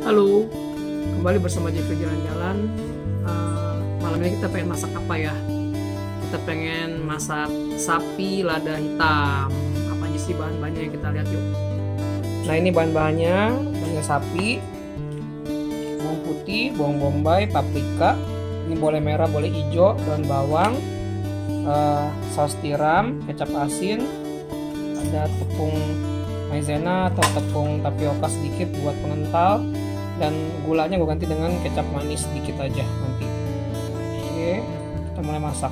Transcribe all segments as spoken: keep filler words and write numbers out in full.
Halo, kembali bersama Jeffrey Jalan-Jalan. uh, Malam ini kita pengen masak apa ya? Kita pengen masak sapi lada hitam. Apa aja sih bahan-bahannya, kita lihat yuk. Nah, ini bahan-bahannya, bahannya sapi, bawang putih, bawang bombay, paprika. Ini boleh merah, boleh hijau, daun bawang, uh, saus tiram, kecap asin, ada tepung maizena atau tepung tapioka sedikit buat pengental, dan gulanya gue ganti dengan kecap manis sedikit aja nanti. Oke, kita mulai masak.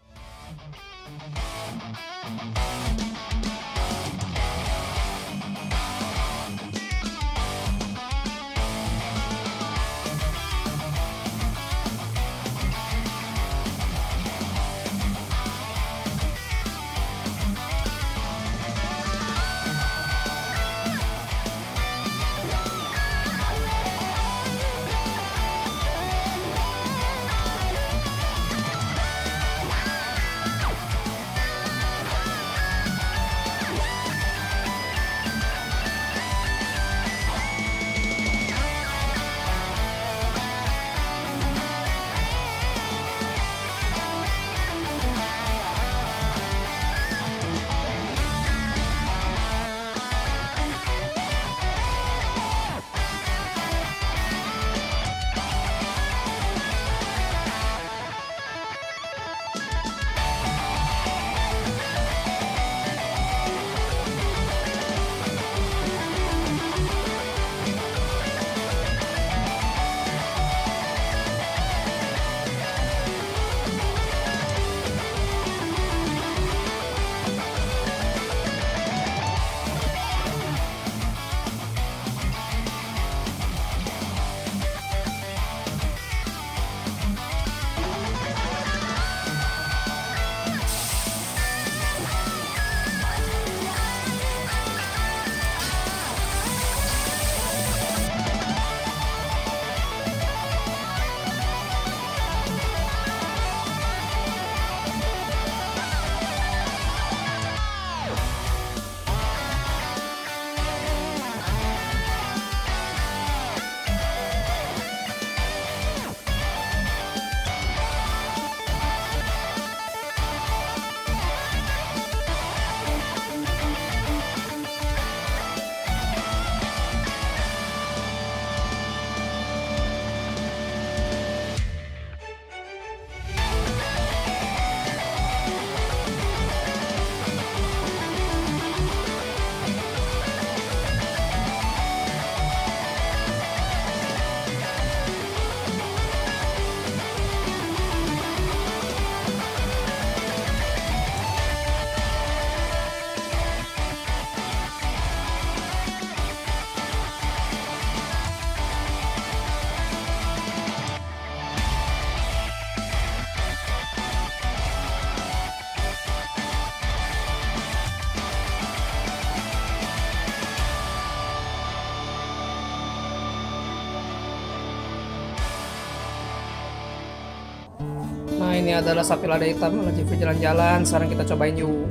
Nah, ini adalah sapi lada hitam ala Jeffrey Jalan-Jalan. Sekarang kita cobain yuk.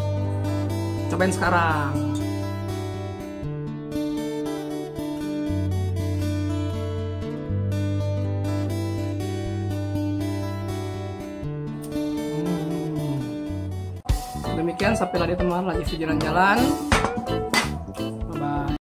Cobain sekarang. Hmm. Demikian sapi lada hitam ala Jeffrey Jalan-Jalan.